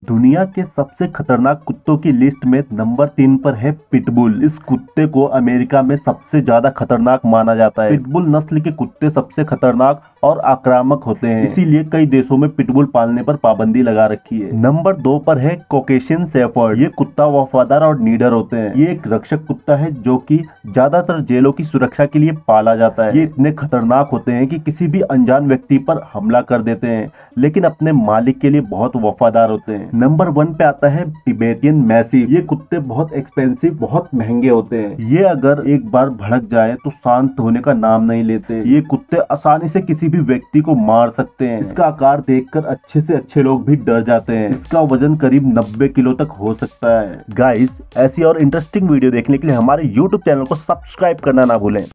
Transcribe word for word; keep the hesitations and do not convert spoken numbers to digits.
दुनिया के सबसे खतरनाक कुत्तों की लिस्ट में नंबर तीन पर है पिटबुल। इस कुत्ते को अमेरिका में सबसे ज्यादा खतरनाक माना जाता है। पिटबुल नस्ल के कुत्ते सबसे खतरनाक और आक्रामक होते हैं, इसीलिए कई देशों में पिटबुल पालने पर पाबंदी लगा रखी है। नंबर दो पर है कॉकेशियन शेफर्ड। ये कुत्ता वफादार और निडर होते हैं। ये एक रक्षक कुत्ता है जो कि ज्यादातर जेलों की सुरक्षा के लिए पाला जाता है। ये इतने खतरनाक होते हैं कि किसी भी अनजान व्यक्ति पर हमला कर देते हैं, लेकिन अपने मालिक के लिए बहुत वफादार होते हैं। नंबर वन पे आता है टिबेटियन मैसिव। ये कुत्ते बहुत एक्सपेंसिव, बहुत महंगे होते हैं। ये अगर एक बार भड़क जाए तो शांत होने का नाम नहीं लेते। ये कुत्ते आसानी से किसी भी व्यक्ति को मार सकते हैं। इसका आकार देखकर अच्छे से अच्छे लोग भी डर जाते हैं। इसका वजन करीब नब्बे किलो तक हो सकता है। गाइस, ऐसी और इंटरेस्टिंग वीडियो देखने के लिए हमारे यूट्यूब चैनल को सब्सक्राइब करना ना भूलें।